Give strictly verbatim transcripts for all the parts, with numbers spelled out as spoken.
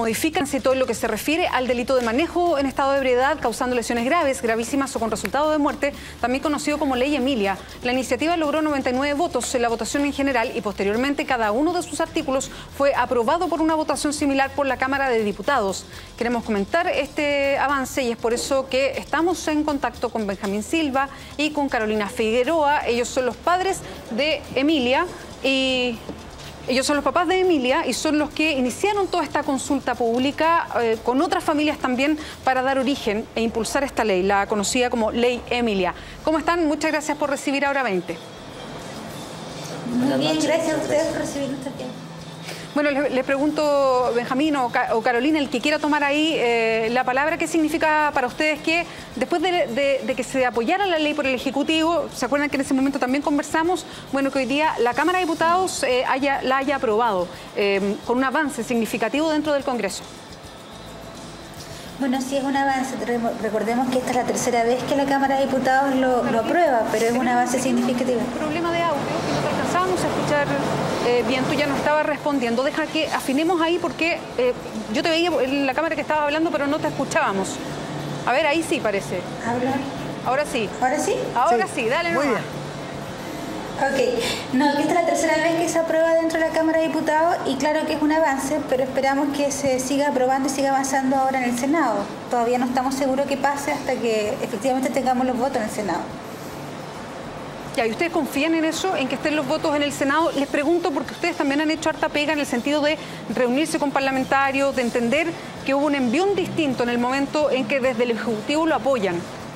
Modifican todo lo que se refiere al delito de manejo en estado de ebriedad causando lesiones graves, gravísimas o con resultado de muerte, también conocido como Ley Emilia. La iniciativa logró noventa y nueve votos en la votación en general y posteriormente cada uno de sus artículos fue aprobado por una votación similar por la Cámara de Diputados. Queremos comentar este avance y es por eso que estamos en contacto con Benjamín Silva y con Carolina Figueroa. Ellos son los padres de Emilia y... Ellos son los papás de Emilia y son los que iniciaron toda esta consulta pública eh, con otras familias también para dar origen e impulsar esta ley, la conocida como Ley Emilia. ¿Cómo están? Muchas gracias por recibir Ahora veinte. Muy bien, gracias a ustedes por recibirnos también. Bueno, les, les pregunto, Benjamín o, o Carolina, el que quiera tomar ahí eh, la palabra, ¿qué significa para ustedes que después de, de, de que se apoyara la ley por el Ejecutivo, se acuerdan que en ese momento también conversamos, bueno, que hoy día la Cámara de Diputados eh, haya, la haya aprobado eh, con un avance significativo dentro del Congreso? Bueno, sí es un avance. Recordemos que esta es la tercera vez que la Cámara de Diputados lo, lo aprueba, pero es un avance significativo. Problema de audio, que no te alcanzábamos a escuchar eh, bien, tú ya no estabas respondiendo. Deja que afinemos ahí porque eh, yo te veía en la cámara que estabas hablando, pero no te escuchábamos. A ver, ahí sí parece. ¿Hablar? Ahora sí. ¿Ahora sí? Ahora sí, sí dale Muy nomás. bien. Ok, no, que esta es la tercera vez que se aprueba dentro de la Cámara de Diputados y claro que es un avance, pero esperamos que se siga aprobando y siga avanzando ahora en el Senado. Todavía no estamos seguros que pase hasta que efectivamente tengamos los votos en el Senado. Ya, ¿y ustedes confían en eso, en que estén los votos en el Senado? Les pregunto porque ustedes también han hecho harta pega en el sentido de reunirse con parlamentarios, de entender que hubo un envión distinto en el momento en que desde el Ejecutivo lo apoyan.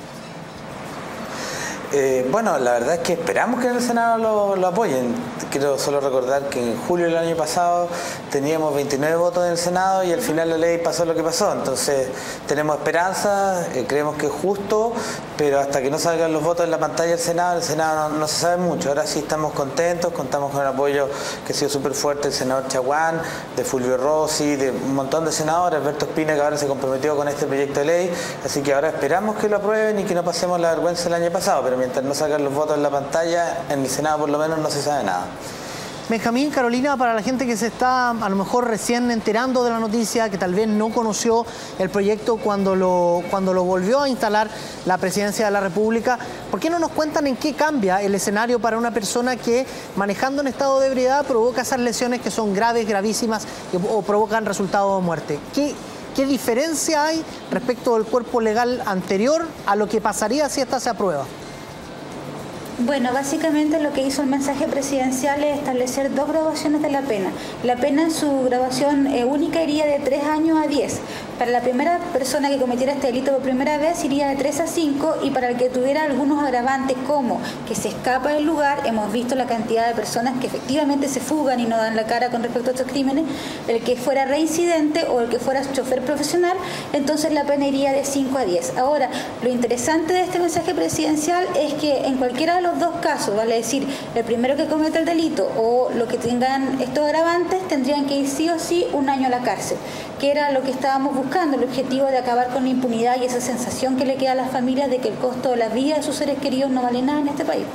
Eh, bueno, la verdad es que esperamos que en el Senado lo, lo apoyen. Quiero solo recordar que en julio del año pasado teníamos veintinueve votos en el Senado y al final la ley pasó lo que pasó. Entonces tenemos esperanza, eh, creemos que es justo, pero hasta que no salgan los votos en la pantalla del Senado, el Senado no, no se sabe mucho. Ahora sí estamos contentos, contamos con el apoyo que ha sido súper fuerte del senador Chaguán, de Fulvio Rossi, de un montón de senadores, Alberto Espina, que ahora se comprometió con este proyecto de ley. Así que ahora esperamos que lo aprueben y que no pasemos la vergüenza del año pasado, pero mientras no sacan los votos en la pantalla, en el Senado por lo menos no se sabe nada. Benjamín, Carolina, para la gente que se está a lo mejor recién enterando de la noticia, que tal vez no conoció el proyecto cuando lo, cuando lo volvió a instalar la Presidencia de la República, ¿por qué no nos cuentan en qué cambia el escenario para una persona que manejando en estado de ebriedad provoca esas lesiones que son graves, gravísimas o provocan resultado de muerte? ¿Qué, ¿Qué diferencia hay respecto del cuerpo legal anterior a lo que pasaría si esta se aprueba? Bueno, básicamente lo que hizo el mensaje presidencial es establecer dos graduaciones de la pena. La pena en su graduación eh, única iría de tres años a diez. Para la primera persona que cometiera este delito por primera vez iría de tres a cinco y para el que tuviera algunos agravantes como que se escapa del lugar, hemos visto la cantidad de personas que efectivamente se fugan y no dan la cara con respecto a estos crímenes, el que fuera reincidente o el que fuera chofer profesional, entonces la pena iría de cinco a diez. Ahora, lo interesante de este mensaje presidencial es que en cualquiera de los dos casos, vale decir, el primero que cometa el delito o lo que tengan estos agravantes, tendrían que ir sí o sí un año a la cárcel, que era lo que estábamos buscando, el objetivo de acabar con la impunidad y esa sensación que le queda a las familias de que el costo de la vida de sus seres queridos no vale nada en este país.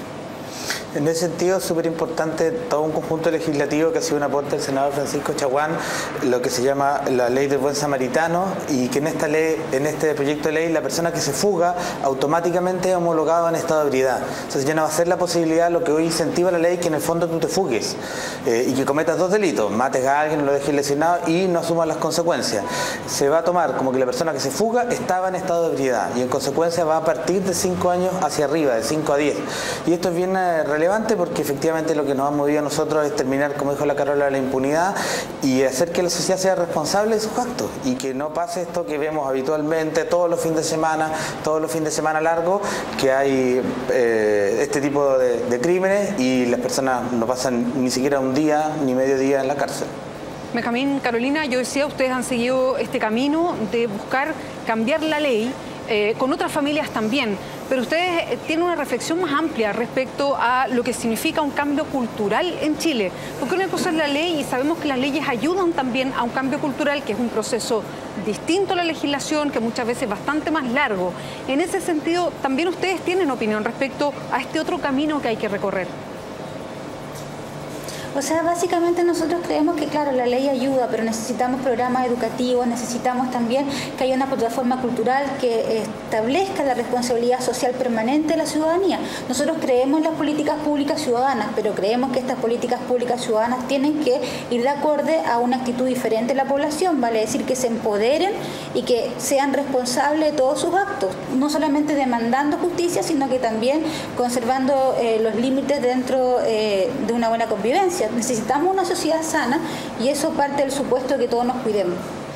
En ese sentido es súper importante todo un conjunto legislativo que ha sido un aporte del senador Francisco Chaguán, lo que se llama la ley del buen samaritano, y que en esta ley, en este proyecto de ley, la persona que se fuga automáticamente es homologada en estado de ebriedad. Entonces ya no va a ser la posibilidad, lo que hoy incentiva la ley, que en el fondo tú te fugues eh, y que cometas dos delitos, mates a alguien, lo dejes lesionado y no asumas las consecuencias. Se va a tomar como que la persona que se fuga estaba en estado de ebriedad y en consecuencia va a partir de cinco años hacia arriba, de cinco a diez. Y esto es bien eh, relevante porque efectivamente lo que nos ha movido a nosotros es terminar, como dijo la Carola, la impunidad y hacer que la sociedad sea responsable de sus actos y que no pase esto que vemos habitualmente todos los fines de semana, todos los fines de semana largos, que hay eh, este tipo de, de crímenes y las personas no pasan ni siquiera un día ni medio día en la cárcel. Benjamín, Carolina, yo decía, ustedes han seguido este camino de buscar cambiar la ley eh, con otras familias también, pero ustedes tienen una reflexión más amplia respecto a lo que significa un cambio cultural en Chile, porque una cosa es la ley y sabemos que las leyes ayudan también a un cambio cultural, que es un proceso distinto a la legislación, que muchas veces es bastante más largo. En ese sentido, también ustedes tienen opinión respecto a este otro camino que hay que recorrer. O sea, básicamente nosotros creemos que, claro, la ley ayuda, pero necesitamos programas educativos, necesitamos también que haya una plataforma cultural que establezca la responsabilidad social permanente de la ciudadanía. Nosotros creemos en las políticas públicas ciudadanas, pero creemos que estas políticas públicas ciudadanas tienen que ir de acorde a una actitud diferente de la población, vale decir que se empoderen y que sean responsables de todos sus actos, no solamente demandando justicia, sino que también conservando eh, los límites dentro eh, de una buena convivencia. Necesitamos una sociedad sana y eso parte del supuesto de que todos nos cuidemos.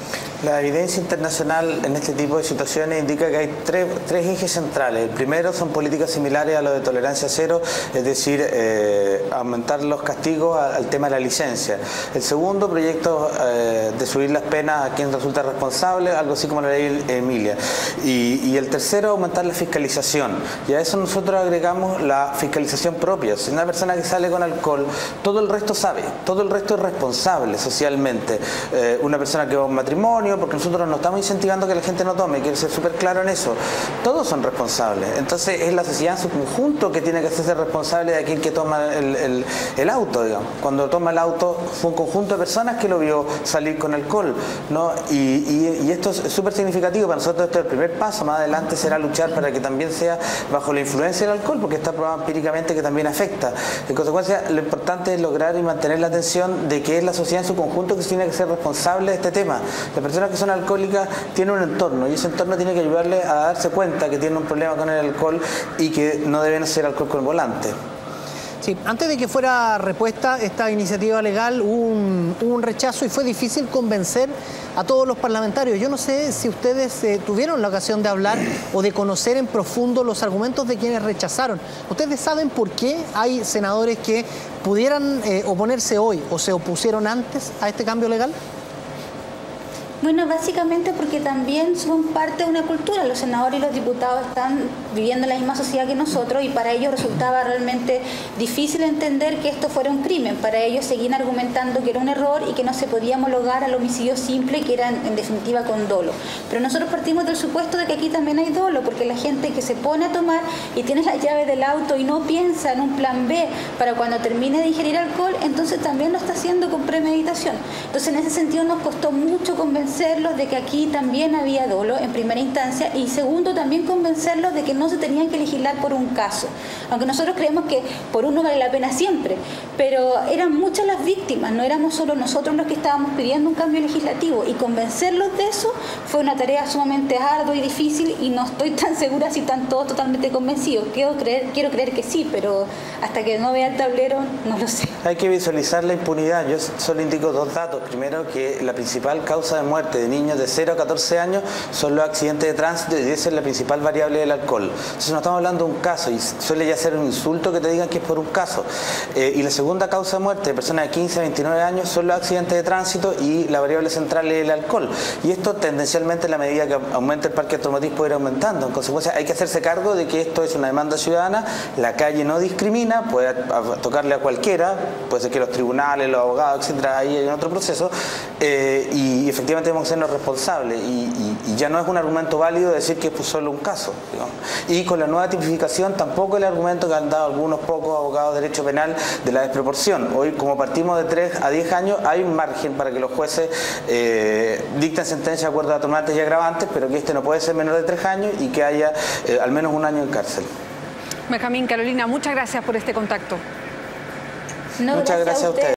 La evidencia internacional en este tipo de situaciones indica que hay tres, tres ejes centrales. El primero son políticas similares a lo de tolerancia cero, es decir, eh, aumentar los castigos al, al tema de la licencia. El segundo, proyectos eh, de subir las penas a quien resulta responsable, algo así como la ley Emilia. Y, y el tercero, aumentar la fiscalización. Y a eso nosotros agregamos la fiscalización propia. Si una persona que sale con alcohol, todo el resto sabe, todo el resto es responsable socialmente. Eh, una persona que va a un matrimonio, porque nosotros no estamos incentivando que la gente no tome, quiero ser súper claro en eso. Todos son responsables. Entonces es la sociedad en su conjunto que tiene que hacerse responsable de aquel que toma el, el, el auto, digamos. Cuando toma el auto fue un conjunto de personas que lo vio salir con alcohol, ¿no? Y, y, y esto es súper significativo para nosotros. Esto es el primer paso. Más adelante será luchar para que también sea bajo la influencia del alcohol, porque está probado empíricamente que también afecta. En consecuencia, lo importante es lograr y mantener la atención de que es la sociedad en su conjunto que tiene que ser responsable de este tema. La personas que son alcohólicas tienen un entorno y ese entorno tiene que ayudarle a darse cuenta que tienen un problema con el alcohol y que no deben hacer alcohol con el volante. Sí, antes de que fuera repuesta esta iniciativa legal hubo un, hubo un rechazo y fue difícil convencer a todos los parlamentarios. Yo no sé si ustedes eh, tuvieron la ocasión de hablar o de conocer en profundo los argumentos de quienes rechazaron. ¿Ustedes saben por qué hay senadores que pudieran eh, oponerse hoy o se opusieron antes a este cambio legal? Bueno, básicamente porque también son parte de una cultura. Los senadores y los diputados están viviendo en la misma sociedad que nosotros y para ellos resultaba realmente difícil entender que esto fuera un crimen. Para ellos seguían argumentando que era un error y que no se podía homologar al homicidio simple, que era en definitiva con dolo. Pero nosotros partimos del supuesto de que aquí también hay dolo, porque la gente que se pone a tomar y tiene la llave del auto y no piensa en un plan B para cuando termine de ingerir alcohol, entonces también lo está haciendo con premeditación. Entonces en ese sentido nos costó mucho convencer de que aquí también había dolo en primera instancia y segundo también convencerlos de que no se tenían que legislar por un caso, aunque nosotros creemos que por uno vale la pena siempre, pero eran muchas las víctimas, no éramos solo nosotros los que estábamos pidiendo un cambio legislativo y convencerlos de eso fue una tarea sumamente ardua y difícil y no estoy tan segura si están todos totalmente convencidos. Quiero creer, quiero creer que sí, pero hasta que no vea el tablero no lo sé. Hay que visualizar la impunidad. Yo solo indico dos datos. Primero, que la principal causa de muerte de niños de cero a catorce años son los accidentes de tránsito y esa es la principal variable del alcohol. Entonces no estamos hablando de un caso y suele ya ser un insulto que te digan que es por un caso. Eh, y la segunda causa de muerte de personas de quince a veintinueve años son los accidentes de tránsito y la variable central es el alcohol. Y esto tendencialmente, en la medida que aumenta el parque automotriz, puede ir aumentando. En consecuencia, hay que hacerse cargo de que esto es una demanda ciudadana. La calle no discrimina, puede tocarle a cualquiera, puede ser que los tribunales, los abogados, etcétera, ahí hay otro proceso. Eh, y efectivamente tenemos que sernos responsables. Y, y, y ya no es un argumento válido decir que es pues solo un caso, digamos. Y con la nueva tipificación tampoco el argumento que han dado algunos pocos abogados de derecho penal de la desproporción. Hoy, como partimos de tres a diez años, hay un margen para que los jueces eh, dicten sentencia de acuerdo a atenuantes y agravantes, pero que este no puede ser menor de tres años y que haya eh, al menos un año en cárcel. Benjamín, Carolina, muchas gracias por este contacto. No, muchas gracias a ustedes.